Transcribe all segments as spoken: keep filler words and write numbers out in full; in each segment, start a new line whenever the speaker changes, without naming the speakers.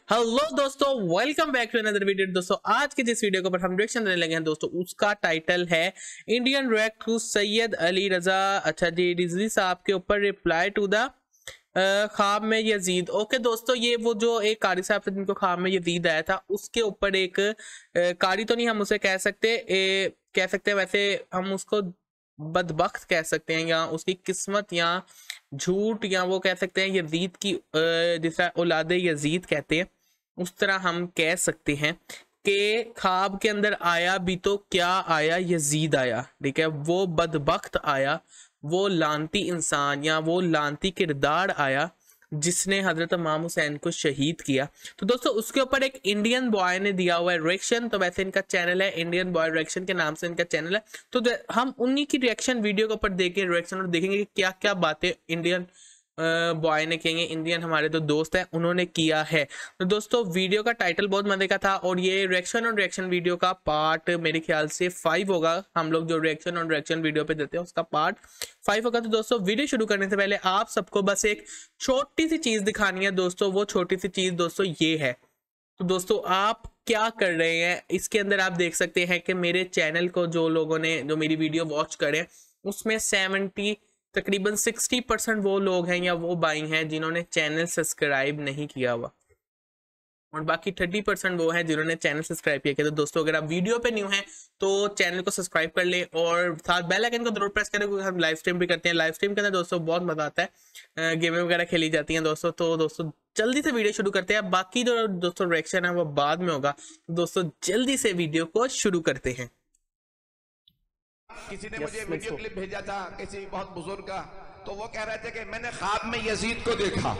Hello दोस्तों, welcome back to another video. दोस्तों आज के जिस वीडियो के ऊपर हम रिएक्शन देने लगे हैं दोस्तों, उसका टाइटल है Indian react to Syed Ali Raza अच्छा जी रिजवी साहब के ऊपर रिप्लाई टू द ख्वाब में यजीद। ओके दोस्तों, ये वो जो एक कारी साहब थे जिनको ख्वाब में यजीद आया था, उसके ऊपर एक आ, कारी तो नहीं हम उसे कह सकते ए, कह सकते हैं, वैसे हम उसको बदबख्त कह सकते हैं या उसकी किस्मत या झूठ या वो कह सकते हैं यजीद की जिसे औलाद यजीद कहते हैं, उस तरह हम कह सकते हैं कि ख्वाब के अंदर आया भी तो क्या आया, यजीद आया। ठीक है, वो बदबख्त आया, वो लानती इंसान या वो लानती किरदार आया जिसने हजरत इमाम हुसैन को शहीद किया। तो दोस्तों उसके ऊपर एक इंडियन बॉय ने दिया हुआ है रिएक्शन। तो वैसे इनका चैनल है इंडियन बॉय रिएक्शन के नाम से इनका चैनल है। तो हम उन्हीं की रिएक्शन वीडियो के ऊपर देखें रिएक्शन और देखेंगे कि क्या क्या बातें इंडियन बॉय ने कहेंगे, इंडियन हमारे तो दोस्त हैं उन्होंने किया है। तो दोस्तों वीडियो का टाइटल बहुत मजे का था और ये रिएक्शन और रिएक्शन वीडियो का पार्ट मेरे ख्याल से फाइव होगा। हम लोग जो रिएक्शन और रिएक्शन वीडियो पे देते हैं उसका पार्ट फाइव होगा। तो दोस्तों वीडियो शुरू करने से पहले आप सबको बस एक छोटी सी चीज दिखानी है दोस्तों। वो छोटी सी चीज दोस्तों ये है। तो दोस्तों आप क्या कर रहे हैं, इसके अंदर आप देख सकते हैं कि मेरे चैनल को जो लोगों ने जो मेरी वीडियो वॉच करें उसमें सेवेंटी तकरीबन सिक्सटी परसेंट वो लोग हैं या वो भाई हैं जिन्होंने चैनल सब्सक्राइब नहीं किया हुआ और बाकी थर्टी परसेंट वो हैं जिन्होंने चैनल सब्सक्राइब किया। तो दोस्तों अगर आप वीडियो पे न्यू हैं तो चैनल को सब्सक्राइब कर लें और साथ बेल आइकन को जरूर प्रेस करें क्योंकि हम लाइव स्ट्रीम भी करते हैं। लाइव स्ट्रीम के अंदर दोस्तों बहुत मजा आता है, गेमें वगैरह खेली जाती हैं दोस्तों। तो दोस्तों जल्दी से वीडियो शुरू करते हैं, बाकी जो दोस्तों रिएक्शन है वो बाद में होगा। दोस्तों जल्दी से वीडियो को शुरू करते हैं।
किसी ने मुझे वीडियो क्लिप भेजा था किसी बहुत बुजुर्ग का, तो वो कह रहे थे कि मैंने ख्वाब में यजीद को देखा।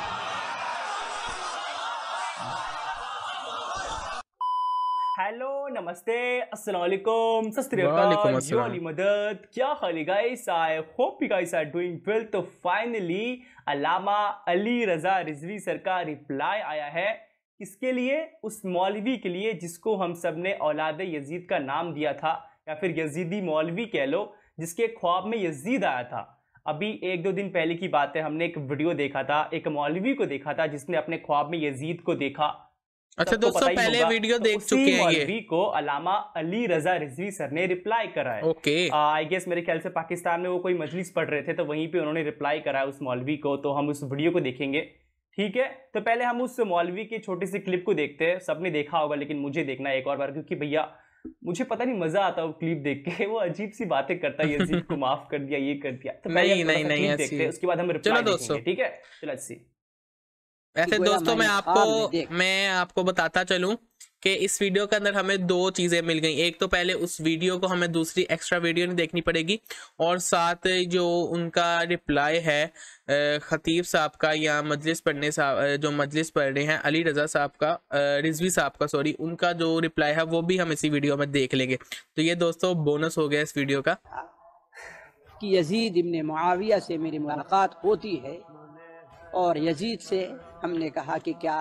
हेलो, नमस्ते, अस्सलाम वालेकुम, सत श्री अकाल, जो अली मदद, क्या हाल है guys? I hope you guys are doing well. तो फाइनली अल्लामा अली रजा रिजवी सर का रिप्लाई आया है। किसके लिए? उस मौलवी के लिए जिसको हम सब ने औलाद यजीद का नाम दिया था या फिर यजीदी मौलवी कह लो, जिसके ख्वाब में यजीद आया था। अभी एक दो दिन पहले की बात है, हमने एक वीडियो देखा था, एक मौलवी को देखा था जिसने अपने ख्वाब में यजीद को देखा।
अच्छा दोस्तों पहले वीडियो देख
तो
चुके हैं।
मौलवी को अल्लामा अली रजा रिजवी सर ने रिप्लाई करा है।
ओके,
आई गेस मेरे ख्याल से पाकिस्तान में वो कोई मजलिस पढ़ रहे थे तो वहीं पे उन्होंने रिप्लाई करा है उस मौलवी को। तो हम उस वीडियो को देखेंगे, ठीक है? तो पहले हम उस मौलवी की छोटी सी क्लिप को देखते हैं। सबने देखा होगा लेकिन मुझे देखना है एक और बार, क्योंकि भैया मुझे पता नहीं मजा आता वो क्लिप देख के। वो अजीब सी बातें करता है, यजीद को माफ कर दिया, ये कर दिया। तो
नहीं नहीं नहीं
देखते हैं, उसके बाद हम रिप्लाई देखेंगे, ठीक है? चलो अच्छी।
ऐसे दोस्तों मैं आपको मैं आपको बताता चलूं कि इस वीडियो के अंदर हमें दो चीजें मिल गई। एक तो पहले उस वीडियो को हमें दूसरी एक्स्ट्रा वीडियो नहीं देखनी पड़ेगी और साथ जो उनका रिप्लाई है खतीब साहब का या मजलिस पढ़ने साहब जो मजलिस पढ़ रहे हैं अली रजा साहब का, रिजवी साहब का सॉरी, उनका जो रिप्लाई है वो भी हम इसी वीडियो में देख लेंगे। तो ये दोस्तों बोनस हो गया इस वीडियो का
कि यजीद इब्ने मुआविया से मेरी मुलाकात होती है और यजीद से हमने कहा कि क्या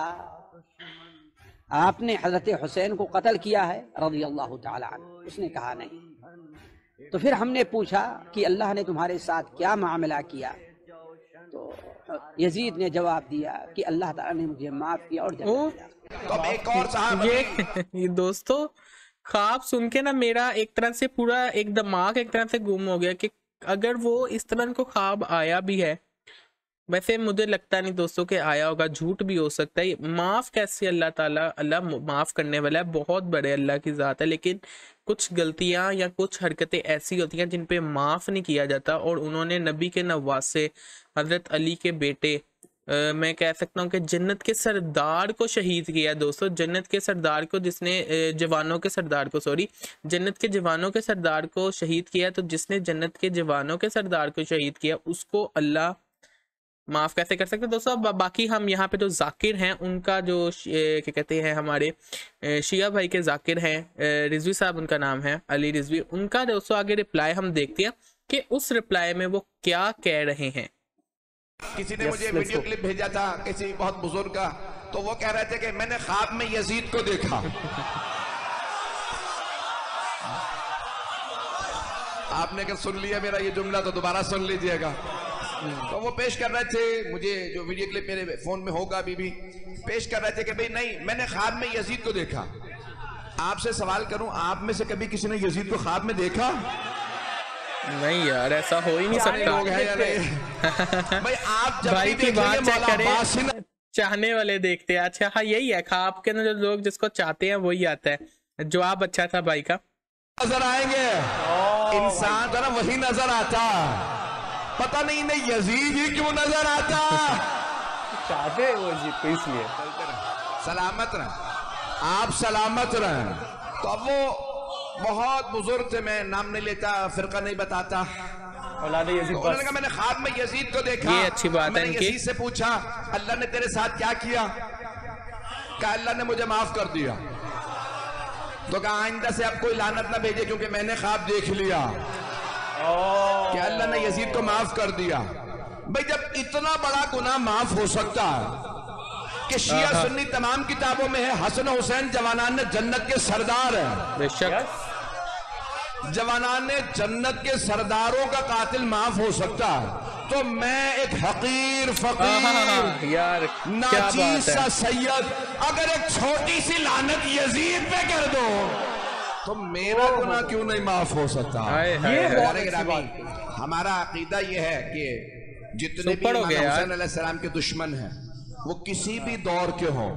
आपने हजरत हुसैन को कत्ल किया है रज़ी अल्लाह ताला अन्हु? उसने कहा नहीं। तो फिर हमने पूछा कि अल्लाह ने तुम्हारे साथ क्या मामला किया? तो यजीद ने जवाब दिया कि अल्लाह ताला ने मुझे माफ किया और जन्नत दिया।
तो एक और साहब
ये, ये दोस्तों ख्वाब सुन के ना मेरा एक तरह से पूरा एक दिमाग एक तरह से गुम हो गया कि अगर वो इस तरह को ख्वाब आया भी है, वैसे मुझे लगता नहीं दोस्तों के आया होगा, झूठ भी हो सकता है। माफ कैसे अल्लाह ताला, अल्लाह माफ करने वाला है, बहुत बड़े अल्लाह की जात है, लेकिन कुछ गलतियां या कुछ हरकतें ऐसी होती हैं जिन पे माफ नहीं किया जाता। और उन्होंने नबी के नवासे हजरत अली के बेटे आ, मैं कह सकता हूँ कि जन्नत के सरदार को शहीद किया दोस्तों। जन्नत के सरदार को जिसने जवानों के सरदार को सॉरी जन्नत के जवानों के सरदार को शहीद किया, तो जिसने जन्नत के जवानों के सरदार को शहीद किया उसको अल्लाह माफ कैसे कर सकते दोस्तों। बा, बाकी हम यहाँ पे जो जाकिर हैं उनका जो क्या कहते हैं हमारे शिया भाई के जाकिर हैं, रिजवी साहब उनका नाम है, अली रिजवी, उनका दोस्तों आगे रिप्लाई हम देखते हैं कि उस रिप्लाई में वो क्या कह रहे हैं।
किसी ने मुझे वीडियो क्लिप भेजा था किसी बहुत बुजुर्ग का, तो वो कह रहे थे कि मैंने ख्वाब में यजीद को देखा। आपने अगर सुन लिया मेरा ये जुमला तो दोबारा सुन लीजिएगा। तो वो पेश कर रहे थे, मुझे जो वीडियो क्लिप मेरे फोन में होगा अभी भी, पेश कर रहे थे कि भाई नहीं, मैंने ख्वाब में यजीद को देखा। आपसे सवाल करूं, आप में से कभी किसी ने यजीद को ख्वाब में देखा?
नहीं यार, ऐसा हो ही नहीं सकता।
लोग हैं या नहीं? भाई आप जब
भाई
भी
की बात चेक
देखेंगे
करें, चाहने वाले देखते हैं। अच्छा हाँ, यही है ख्वाब के अंदर जो लोग जिसको चाहते हैं वही आता है। जवाब अच्छा था भाई का।
नजर आएंगे, इंसान जरा वही नजर आता, पता नहीं इन्हें यजीद ही क्यों नजर आता।
चाहते हैं वो यजीद को, इसलिए
सलामत रहे, आप सलामत रहे। तो अब वो बहुत बुजुर्ग थे, मैं नाम नहीं लेता, फिरका नहीं बताता।
औलादे यजीद,
तो उन्होंने कहा मैंने ख्वाब में यजीद को देखा।
ये अच्छी बात है
मैंने
इनकी।
यजीद से पूछा अल्लाह ने तेरे साथ क्या किया? कहा अल्लाह ने मुझे माफ कर दिया। तो कहा आइंदा से अब कोई लानत ना भेजे, क्योंकि मैंने ख्वाब देख लिया कि अल्लाह ने यजीद को माफ कर दिया। भाई जब इतना बड़ा गुनाह माफ हो सकता है कि शिया सुन्नी तमाम किताबों में है, हसन हुसैन जवानान ने जन्नत के सरदार है,
बेशक
जवानान ने जन्नत के सरदारों का कातिल माफ हो सकता है, तो मैं एक हकीर फकीर
यार
नाचीज सा सैयद अगर एक छोटी सी लानत यजीद पे कर दो तो मेरा गुनाह क्यों नहीं माफ हो सकता?
हाय, हाय,
ये
हाय।
बहुत अच्छी बात है। हमारा अकीदा ये है कि जितने भी इमाम हुसैन अलैहिस्सलाम के दुश्मन हैं वो किसी भी दौर के हों,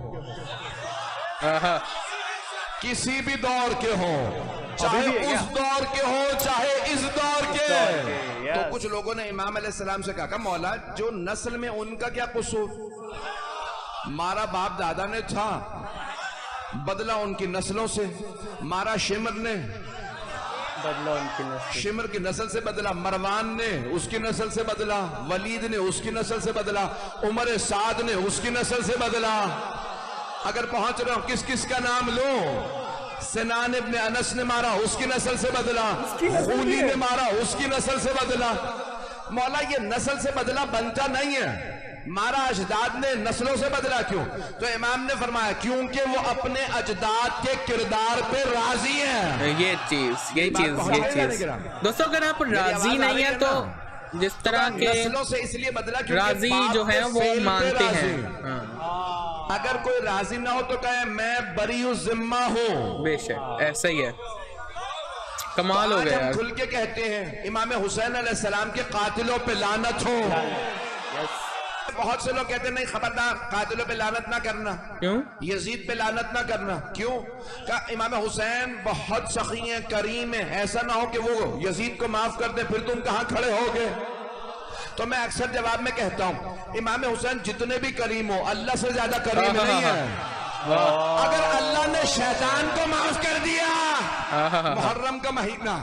किसी भी दौर के हों, चाहे उस दौर के हो चाहे इस दौर के, के। तो कुछ लोगों ने इमाम अलैहिस्सलाम से कहा मौला जो नस्ल में उनका क्या कसूर, मारा बाप दादा ने था, बदला उनकी नस्लों से, मारा शिमर ने,
बदला उनकी नस्ल,
शिमर की नस्ल से बदला, मरवान ने उसकी नस्ल से बदला, वलीद ने उसकी नस्ल से बदला, उमर साद ने उसकी नस्ल से बदला। अगर पहुंच रहा हूं किस किस का नाम लो, सिनान इब्ने अनस ने मारा उसकी नस्ल से बदला, खूनी ने मारा उसकी नस्ल से बदला। मौला ये नस्ल से बदला बनता नहीं है, मारा अजदाद ने नस्लों से बदला क्यों? तो इमाम ने फरमाया क्योंकि वो अपने अजदाद के किरदार पे राजी हैं।
ये चीज ये चीज ये चीज दोस्तों, अगर आप राजी नहीं है तो जिस तरह के
नस्लों से इसलिए बदला
राजी जो है वो मानते हैं।
अगर कोई राजी ना हो तो कहे मैं बरीउ जिम्मा हूँ,
बेशक ऐसा ही है। कमाल हो गया यार।
खुल के कहते हैं इमाम हुसैन अलैहिस्सलाम के कातिलों पे लानत हो। बहुत से लोग कहते हैं नहीं खबरदार कातिलों पे लानत ना करना,
क्यों?
यजीद पे लानत ना करना, क्यों? का इमाम हुसैन बहुत सखी हैं, करीम है, ऐसा ना हो कि वो यजीद को माफ कर दे फिर तुम कहां खड़े होगे। तो मैं अक्सर जवाब में कहता हूं इमाम हुसैन जितने भी करीम हो अल्लाह से ज्यादा करीम नहीं है। अगर अल्लाह ने शैतान को माफ कर दिया, मुहर्रम का महीना,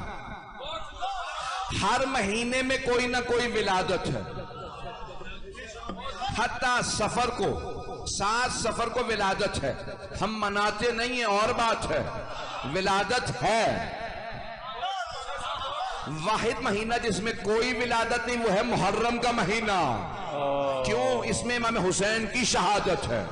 हर महीने में कोई ना कोई विलादत है, हत्ता सफर को, सात सफर को विलादत है, हम मनाते नहीं है और बात है, विलादत है। वाहिद महीना जिसमें कोई विलादत नहीं वो है मुहर्रम का महीना। क्यों? इसमें इमाम हुसैन की शहादत है।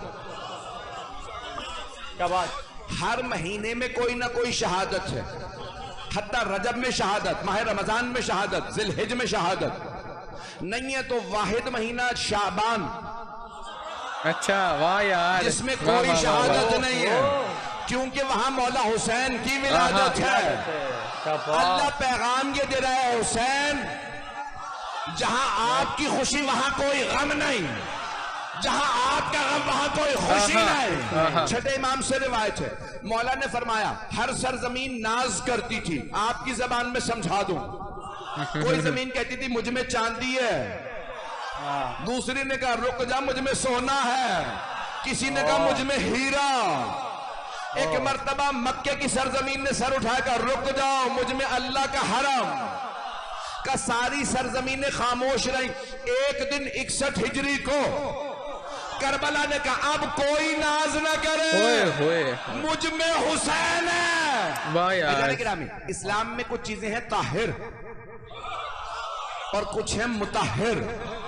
क्या बात?
हर महीने में कोई ना कोई शहादत है, हत्ता रजब में शहादत, माह रमजान में शहादत, जिलहिज में शहादत नहीं है तो वाहिद महीना शाबान,
अच्छा वाह यार,
जिसमें कोई शहादत नहीं है क्योंकि वहां मौला हुसैन की विलादत है। अल्लाह पैगाम ये दे रहा है हुसैन जहां आपकी खुशी वहां कोई गम नहीं, जहां आपका गम वहां कोई खुशी नहीं। छठे इमाम से रिवायत है मौला ने फरमाया हर सरजमीन नाज करती थी, आपकी जबान में समझा दूं, कोई जमीन कहती थी मुझ में चांदी है, दूसरी ने कहा रुक जा मुझ में सोना है, किसी ने कहा मुझ में हीरा। एक मर्तबा मक्के की सरजमीन ने सर उठाकर रुक जाओ मुझ में अल्लाह का हरम का, सारी सरजमीनें खामोश रही। एक दिन इकसठ हिजरी को करबला ने कहा अब कोई नाज न करे,
होए होए
मुझ में हुसैन है।
वाह यार,
इस्लाम में कुछ चीजें हैं ताहिर और कुछ है मुताहिर।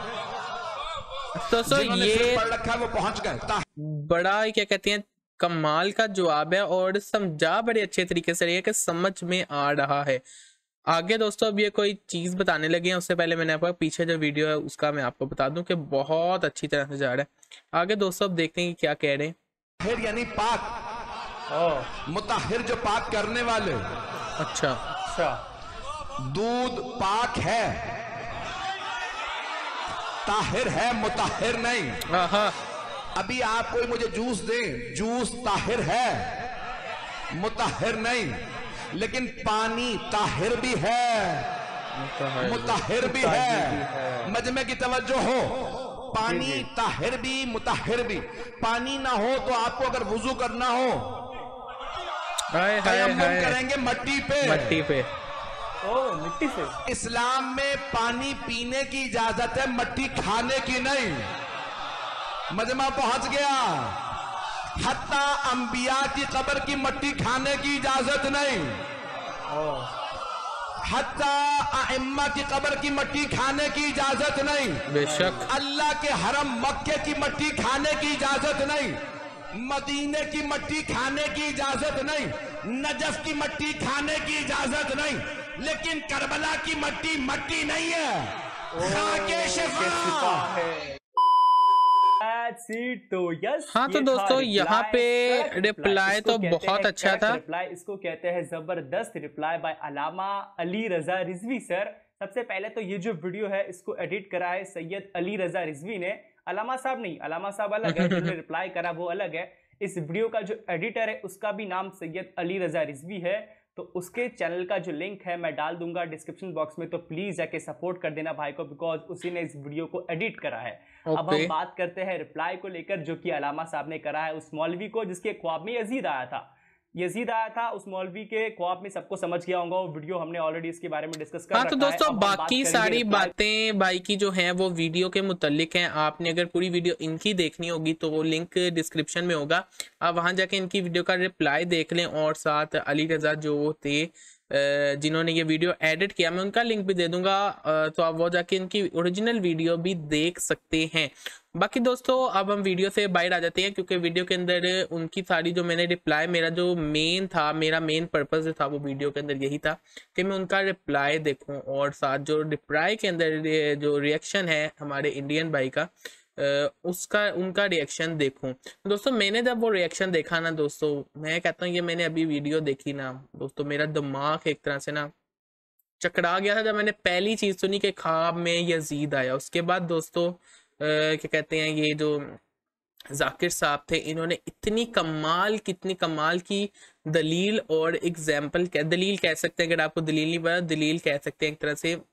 तो सो ये
पढ़ रखा है वो पहुंच गए।
बड़ा क्या कहते हैं कमाल का जवाब है और समझा बड़े अच्छे तरीके से रही है कि समझ में आ रहा है। आगे दोस्तों अब ये कोई चीज बताने लगे हैं, उससे पहले मैंने आपको पीछे जो वीडियो है उसका मैं आपको बता दूं कि बहुत अच्छी तरह से जा रहा है। आगे दोस्तों अब देखते हैं कि क्या कह रहे हैं।
फिर यानी पाक, मुताहिर जो पाक करने वाले।
अच्छा
अच्छा,
दूध पाक है, ताहिर है, मुताहिर नहीं।
आहा,
अभी आप कोई मुझे जूस दें, जूस ताहिर है, मुताहिर नहीं, लेकिन पानी ताहिर भी है, मुताहिर भी है। मजमे की तवज्जो हो, पानी ताहिर भी मुताहिर भी। पानी ना हो तो आपको अगर वुजू करना हो तयम्मुम करेंगे मट्टी पे,
मट्टी पे।
ओ मिट्टी से।
इस्लाम में पानी पीने की इजाजत है, मट्टी खाने की नहीं। मजमा पहुंच गया। हत्ता अंबिया की कब्र की मट्टी खाने की इजाजत नहीं, हत्ता अइम्मा की कब्र की मट्टी खाने की इजाजत नहीं,
बेशक
अल्लाह के हरम मक्के की मट्टी खाने की इजाजत नहीं, मदीने की मट्टी खाने की इजाजत नहीं, नजफ की मट्टी खाने की इजाजत नहीं, लेकिन करबला की मट्टी मट्टी नहीं है, खाके शिफा है।
तो यस,
हाँ तो दोस्तों यहाँ पे रिप्लाई तो बहुत अच्छा था।
रिप्लाई इसको कहते हैं जबरदस्त reply by Allama Ali Raza Rizvi sir. सबसे पहले तो ये जो वीडियो है इसको एडिट करा है सैयद अली रजा रिजवी ने, अलामा साहब नहीं, अलामा साहब अलग है, जिन्होंने रिप्लाई करा वो अलग है। इस वीडियो का जो एडिटर है उसका भी नाम सैयद अली रजा रिजवी है। तो उसके चैनल का जो लिंक है मैं डाल दूंगा डिस्क्रिप्शन बॉक्स में, तो प्लीज जाके सपोर्ट कर देना भाई को, बिकॉज उसी ने इस वीडियो को एडिट करा है।
okay.
अब हम बात करते हैं रिप्लाई को लेकर जो कि अलामा साहब ने करा है उस मौलवी को जिसके ख्वाब में यजीद आया था। यजीद आया था उस मौलवी के ख्वाब में, सबको समझ गया होगा, वो वीडियो हमने ऑलरेडी इसके बारे में डिस्कस कर
हाँ
रखा
तो दोस्तों
है।
बाकी सारी बातें भाई की जो हैं वो वीडियो के मुतालिक हैं। आपने अगर पूरी वीडियो इनकी देखनी होगी तो वो लिंक डिस्क्रिप्शन में होगा, आप वहां जाके इनकी वीडियो का रिप्लाई देख लें। और साथ अली रजा जो थे जिन्होंने ये वीडियो एडिट किया, मैं उनका लिंक भी दे दूंगा, तो आप वो जाके इनकी ओरिजिनल वीडियो भी देख सकते हैं। बाकी दोस्तों अब हम वीडियो से बाहर आ जाते हैं, क्योंकि वीडियो के अंदर उनकी सारी जो मैंने रिप्लाई, मेरा जो मेन था, मेरा मेन पर्पस जो था वो वीडियो के अंदर यही था कि मैं उनका रिप्लाई देखूं और साथ जो रिप्लाई के अंदर जो रिएक्शन है हमारे इंडियन भाई का उसका उनका रिएक्शन देखूं। दोस्तों मैंने जब वो रिएक्शन देखा ना दोस्तों, मैं कहता हूँ ये मैंने अभी वीडियो देखी ना दोस्तों, मेरा दिमाग एक तरह से ना चकरा गया था जब मैंने पहली चीज सुनी कि ख्वाब में यजीद आया। उसके बाद दोस्तों क्या कहते हैं, ये जो जाकिर साहब थे इन्होंने इतनी कमाल कितनी कमाल की दलील और एग्जाम्पल, दलील कह सकते हैं, अगर आपको दलील नहीं पता दलील कह सकते हैं, एक तरह से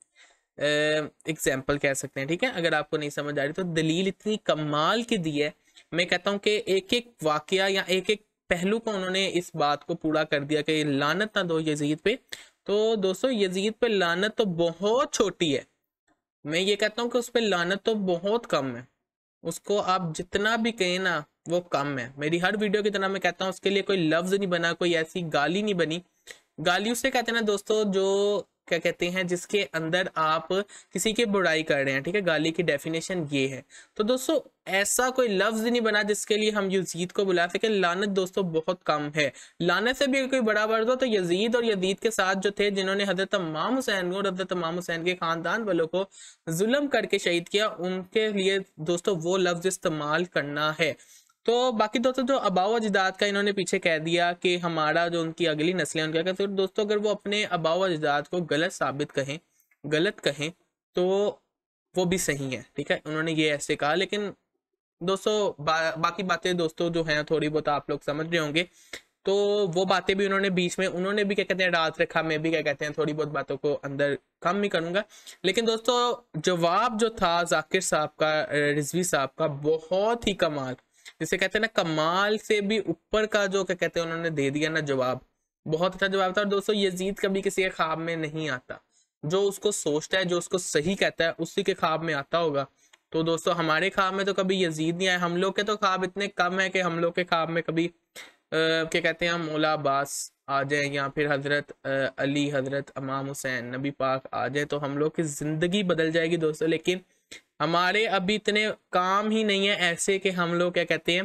एग्जाम्पल uh, कह सकते हैं, ठीक है। अगर आपको नहीं समझ आ रही तो दलील इतनी कमाल की दी है। मैं कहता हूँ कि एक एक वाकया या एक एक पहलू को उन्होंने इस बात को पूरा कर दिया कि लानत ना दो यजीद पे। तो दोस्तों यजीद पे लानत तो बहुत छोटी है, मैं ये कहता हूँ कि उस पर लानत तो बहुत कम है, उसको आप जितना भी कहें ना वो कम है। मेरी हर वीडियो की तरह मैं कहता हूँ उसके लिए कोई लफ्ज नहीं बना, कोई ऐसी गाली नहीं बनी। गाली उससे कहते हैं ना दोस्तों जो क्या कहते हैं जिसके अंदर आप किसी की बुराई कर रहे हैं, ठीक है, गाली की डेफिनेशन ये है। तो दोस्तों ऐसा कोई लफ्ज नहीं बना जिसके लिए हम यजीद को बुला सके। लानत दोस्तों बहुत कम है, लानत से भी कोई बड़ा वर्ड हो तो यजीद और यजीद के साथ जो थे जिन्होंने हजरत इमाम हुसैन और हजरत इमाम हुसैन के खानदान वालों को जुल्म करके शहीद किया, उनके लिए दोस्तों वो लफ्ज इस्तेमाल करना है। तो बाकी दोस्तों जो अबाव अजदाद का इन्होंने पीछे कह दिया कि हमारा जो उनकी अगली नस्लें उनका कहते हैं, दोस्तों अगर वो अपने अबाव अजदाद को गलत साबित कहें, गलत कहें तो वो भी सही है, ठीक है, उन्होंने ये ऐसे कहा। लेकिन दोस्तों बा, बाकी बातें दोस्तों जो हैं थोड़ी बहुत आप लोग समझ रहे होंगे, तो वो बातें भी उन्होंने बीच में उन्होंने भी क्या कहते हैं डाल रखा, मैं भी क्या कहते हैं थोड़ी बहुत बातों को अंदर कम ही करूंगा। लेकिन दोस्तों जवाब जो था जाकिर साहब का, रिजवी साहब का, बहुत ही कमाल, जिसे कहते हैं ना कमाल से भी ऊपर का जो क्या कहते हैं उन्होंने दे दिया ना जवाब, बहुत अच्छा जवाब था। और दोस्तों यजीद कभी किसी के ख्वाब में नहीं आता, जो उसको सोचता है, जो उसको सही कहता है उसी के ख्वाब में आता होगा। तो दोस्तों हमारे ख्वाब में तो कभी यजीद नहीं आया, हम लोग के तो ख्वाब इतने कम है कि हम लोग के ख्वाब में कभी क्या कहते हैं मौला अब्बास आ जाए या फिर हजरत अली, हजरत इमाम हुसैन, नबी पाक आ जाए तो हम लोग की जिंदगी बदल जाएगी दोस्तों। लेकिन हमारे अभी इतने काम ही नहीं है ऐसे कि हम लोग क्या कहते हैं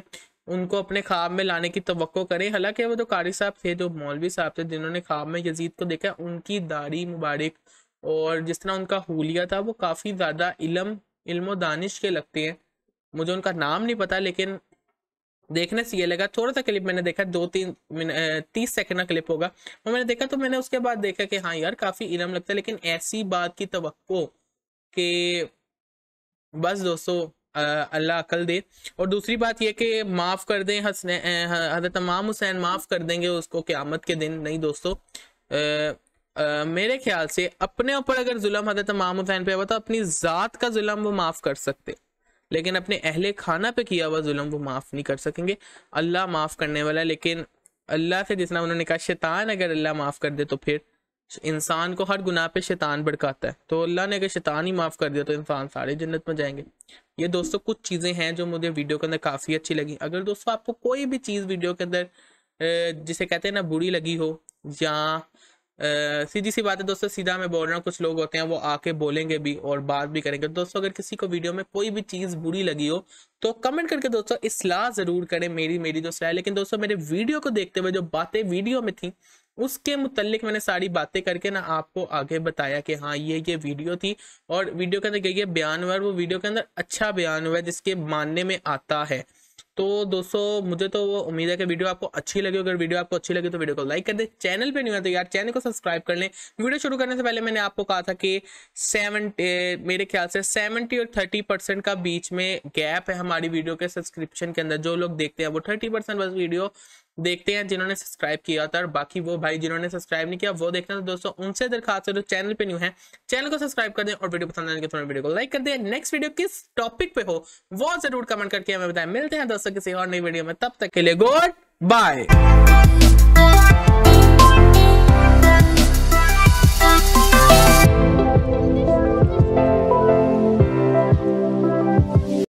उनको अपने ख्वाब में लाने की तवक्को करें। हालांकि वो जो कारी साहब थे, जो मौलवी साहब थे, जिन्होंने ख्वाब में यजीद को देखा, उनकी दाढ़ी मुबारक और जिस तरह उनका हुलिया था वो काफ़ी ज़्यादा इल्म इल्म दानिश के लगते हैं। मुझे उनका नाम नहीं पता, लेकिन देखने से ये लगा। थोड़ा सा क्लिप मैंने देखा, दो तीन मिनट तीस सेकंड का क्लिप होगा, वो मैंने देखा, तो मैंने उसके बाद देखा कि हाँ यार काफ़ी इल्म लगता है। लेकिन ऐसी बात की तवक्को कि बस दोस्तों अल्लाह अकल दे। और दूसरी बात यह कि माफ़ कर दें हसने हज़रत इमाम हुसैन, माफ़ कर देंगे उसको क़यामत के दिन। नहीं दोस्तों, आ, आ, मेरे ख्याल से अपने ऊपर अगर जुल्म हज़रत इमाम हुसैन पे हुआ तो अपनी ज़ात का जुल्म वो माफ़ कर सकते, लेकिन अपने अहले खाना पे किया हुआ जुल्म वो माफ़ नहीं कर सकेंगे। अल्लाह माफ़ करने वाला। लेकिन अल्लाह से जितना उन्होंने कहा, शैतान अगर अल्लाह माफ़ कर दे तो फिर इंसान को हर गुनाह पे शैतान भड़काता है, तो अल्लाह ने अगर शैतान ही माफ़ कर दिया तो इंसान सारे जन्नत में जाएंगे। ये दोस्तों कुछ चीज़ें हैं जो मुझे वीडियो के अंदर काफ़ी अच्छी लगी। अगर दोस्तों आपको कोई भी चीज़ वीडियो के अंदर जिसे कहते हैं ना बुरी लगी हो, या सीधी सी बात है दोस्तों, सीधा मैं बोल रहा हूँ, कुछ लोग होते हैं वो आके बोलेंगे भी और बात भी करेंगे। दोस्तों अगर किसी को वीडियो में कोई भी चीज़ बुरी लगी हो तो कमेंट करके दोस्तों इस्लाह ज़रूर करें, मेरी मेरी जो सलाह है। लेकिन दोस्तों मेरे वीडियो को देखते हुए जो बातें वीडियो में थी उसके मुतल्लिक मैंने सारी बातें करके ना आपको आगे बताया कि हाँ ये ये वीडियो थी और वीडियो के अंदर ये बयान हुआ, वो वीडियो के अंदर अच्छा बयान हुआ है जिसके मानने में आता है। तो दोस्तों मुझे तो वो उम्मीद है कि वीडियो आपको अच्छी लगी। अगर वीडियो आपको अच्छी लगी तो वीडियो को लाइक कर दे, चैनल पे नहीं हो तो यार चैनल को सब्सक्राइब कर लें। वीडियो शुरू करने से पहले मैंने आपको कहा था कि सेवेंटी मेरे ख्याल से सेवेंटी और थर्टी परसेंट का बीच में गैप है हमारी वीडियो के सब्सक्रिप्शन के अंदर। जो लोग देखते हैं वो थर्टी परसेंट बस वीडियो देखते हैं जिन्होंने सब्सक्राइब किया था, और बाकी वो भाई जिन्होंने सब्सक्राइब नहीं किया वो देखते हैं। तो दोस्तों उनसे दरखास्त है जो चैनल पे न्यू है चैनल को सब्सक्राइब कर दें और वीडियो पसंद आने के तुरंत वीडियो को लाइक कर दें। नेक्स्ट वीडियो किस टॉपिक पे हो वो जरूर कमेंट करके हमें बताएं। मिलते हैं दोस्तों किसी और नई वीडियो में, तब तक के लिए गुड बाय।